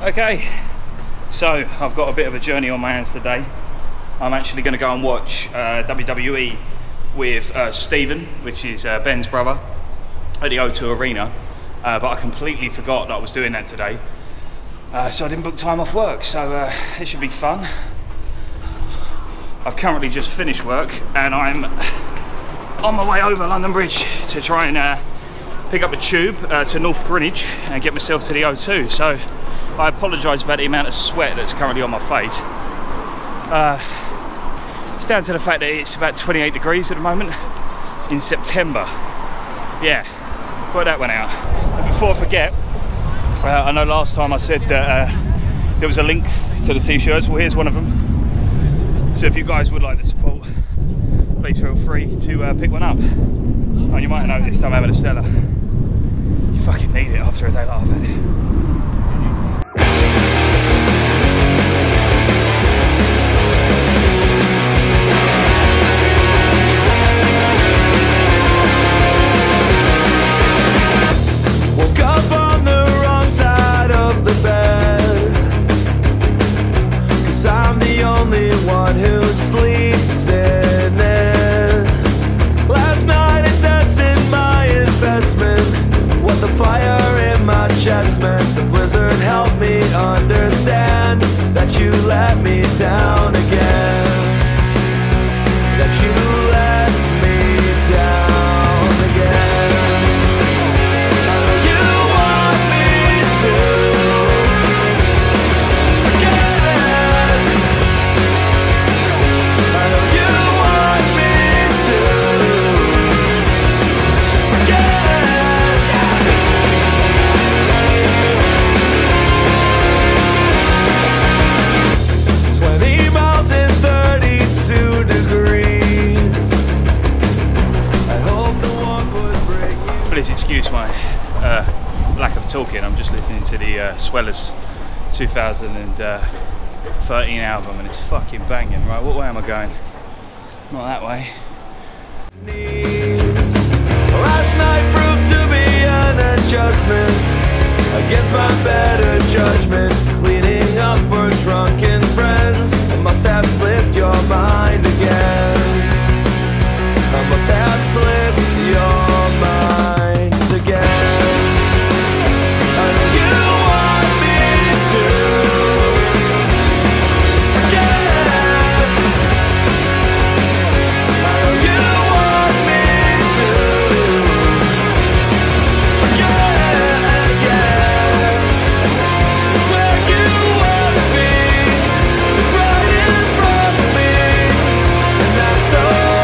Okay, so I've got a bit of a journey on my hands today. I'm actually going to go and watch WWE with Stephen, which is Ben's brother, at the O2 Arena, but I completely forgot that I was doing that today, so I didn't book time off work, so it should be fun. I've currently just finished work and I'm on my way over London Bridge to try and pick up a tube to North Greenwich and get myself to the O2. So I apologise about the amount of sweat that's currently on my face. It's down to the fact that it's about 28 degrees at the moment in September. Yeah, work that one out. And before I forget, I know last time I said that there was a link to the t-shirts. Well, here's one of them. So if you guys would like the support, please feel free to pick one up. Oh, you might know this time having a Stella. You fucking need it after a day like I've had. The blizzard helped me understand that you let me down again. That you let me down again. I know you want me to forget. I know you want me to forget. 20 miles and 32 degrees. I hope the walk would bring you. Please excuse my lack of talking. I'm just listening to the Swellers 2013 album and it's fucking banging. Right, what way am I going? Not that way. Last night proved to be an adjustment against my better judgment. Cleaning up for drunken friends. I must have slipped your mind again. I must have slipped your mind again. I know you want me to forget. I know you want me to forget, yeah. It's where you wanna be. It's right in front of me, and that's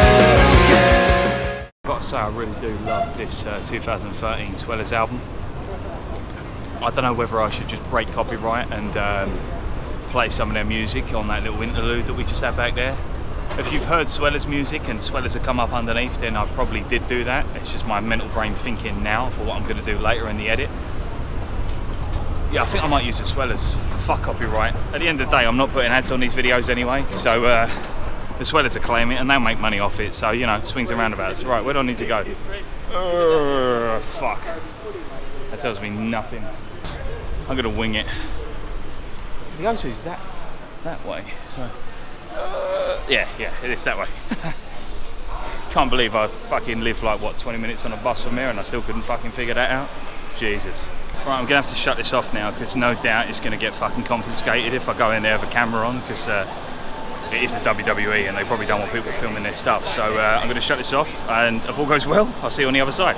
okay. Gotta say, I really do love this 2013 Swellers album. I don't know whether I should just break copyright and play some of their music on that little interlude that we just had back there. If you've heard Swellers music and Swellers have come up underneath, then I probably did do that. It's just my mental brain thinking now for what I'm going to do later in the edit. Yeah, I think I might use the Swellers. Fuck copyright. At the end of the day, I'm not putting ads on these videos anyway, so the Swellers are claiming it and they'll make money off it, so you know, swings and roundabouts. Right, where do I need to go? Fuck. That tells me nothing. I'm gonna wing it. The O2's that way, so yeah, it is that way. Can't believe I fucking lived like what 20 minutes on a bus from here and I still couldn't fucking figure that out. Jesus. Right, I'm gonna have to shut this off now because no doubt it's gonna get fucking confiscated if I go in there with a camera on, because it is the WWE and they probably don't want people filming their stuff. So I'm gonna shut this off, and if all goes well, I'll see you on the other side.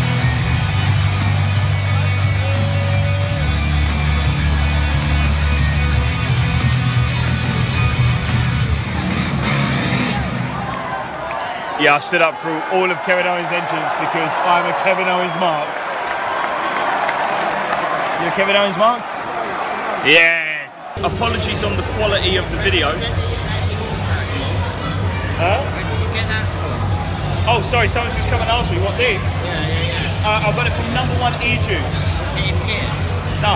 Yeah, I stood up through all of Kevin Owens' entrance because I'm a Kevin Owens mark. You're a Kevin Owens mark? Yeah. Apologies on the quality of the video. Huh? Where did you get that from? Oh, sorry, someone's just come and asked me what this. Yeah. I got it from #1 E-Juice. Team here. No.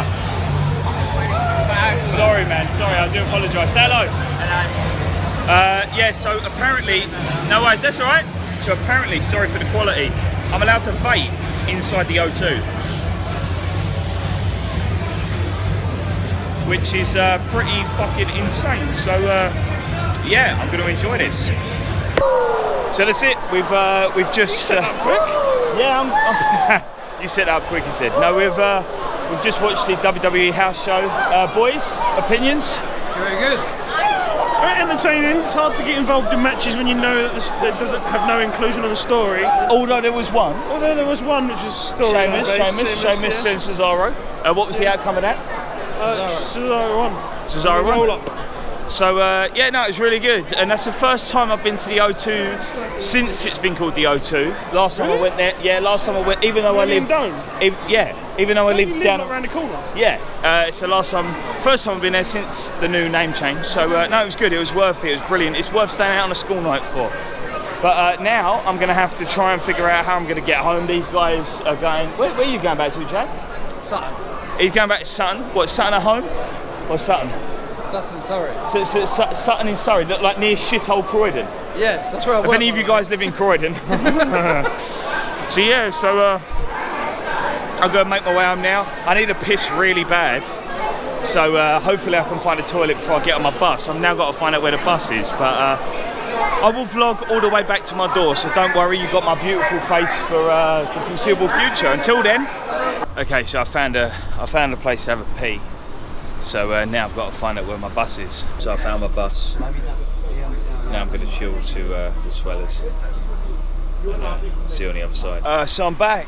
Sorry, man. Sorry, I do apologise. Say hello. Hello. Yeah, so apparently, no worries, that's all right. So apparently, sorry for the quality, I'm allowed to vape inside the O2. which is pretty fucking insane. So yeah, I'm going to enjoy this. So that's it. We've just set up quick. Yeah, you set up quick. He said. No, we've just watched the WWE house show. Boys, opinions? Very good. Very entertaining. It's hard to get involved in matches when you know that that doesn't have no inclusion on the story. Although there was one. Although there was one which is story. Sheamus and Cesaro. What was the outcome of that? Cesaro won. Cesaro won. Roll up. So yeah, no, it was really good, and that's the first time I've been to the O2 since it's been called the O2. Last time I went there, yeah, last time I went, even though I live, even though I live down around the corner. Yeah, it's the first time I've been there since the new name change. So no, it was good. It was worth it. It was brilliant. It's worth staying out on a school night for. But now I'm going to have to try and figure out how I'm going to get home. These guys are going. Where are you going back to, Jack? Sutton. He's going back to Sutton. What, Sutton at home or Sutton? Sutton, Surrey. So Sutton in Surrey, like near shithole Croydon. Yes, that's where I work. If any of you guys live in Croydon. So yeah, I'll go and make my way home now. I need a piss really bad. So hopefully I can find a toilet before I get on my bus. I've now got to find out where the bus is, but I will vlog all the way back to my door, so don't worry, you've got my beautiful face for the foreseeable future. Until then. Okay, so I found a place to have a pee. So now I've got to find out where my bus is. So I found my bus. Now I'm going to chill to the Swellers. And, see you on the other side. So I'm back.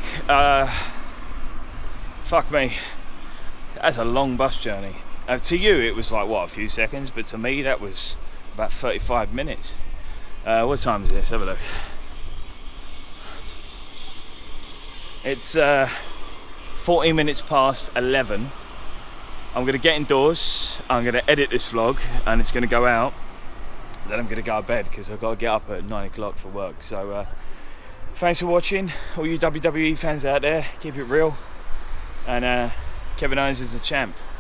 Fuck me. That's a long bus journey. To you it was like, what, a few seconds? But to me that was about 35 minutes. What time is it? Let's have a look. It's 14 minutes past 11. I'm going to get indoors, I'm going to edit this vlog and it's going to go out. Then I'm going to go to bed because I've got to get up at 9 o'clock for work. So thanks for watching, all you WWE fans out there. Keep it real. And Kevin Owens is the champ.